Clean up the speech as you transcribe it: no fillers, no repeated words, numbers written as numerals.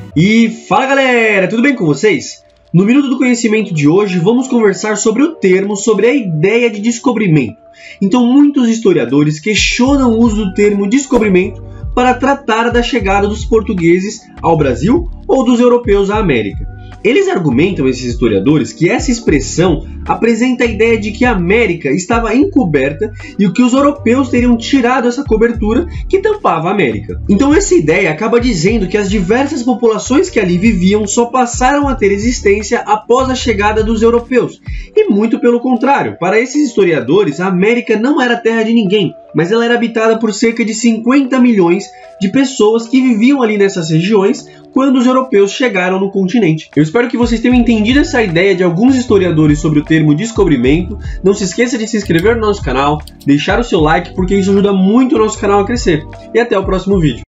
E fala galera, tudo bem com vocês? No Minuto do Conhecimento de hoje vamos conversar sobre o termo, sobre a ideia de descobrimento. Então muitos historiadores questionam o uso do termo descobrimento para tratar da chegada dos portugueses ao Brasil ou dos europeus à América. Eles argumentam, esses historiadores, que essa expressão apresenta a ideia de que a América estava encoberta e que os europeus teriam tirado essa cobertura que tampava a América. Então essa ideia acaba dizendo que as diversas populações que ali viviam só passaram a ter existência após a chegada dos europeus. E muito pelo contrário, para esses historiadores, a América não era terra de ninguém, mas ela era habitada por cerca de 50 milhões de pessoas que viviam ali nessas regiões quando os europeus chegaram no continente. Eu espero que vocês tenham entendido essa ideia de alguns historiadores sobre o termo descobrimento. Não se esqueça de se inscrever no nosso canal, deixar o seu like, porque isso ajuda muito o nosso canal a crescer. E até o próximo vídeo.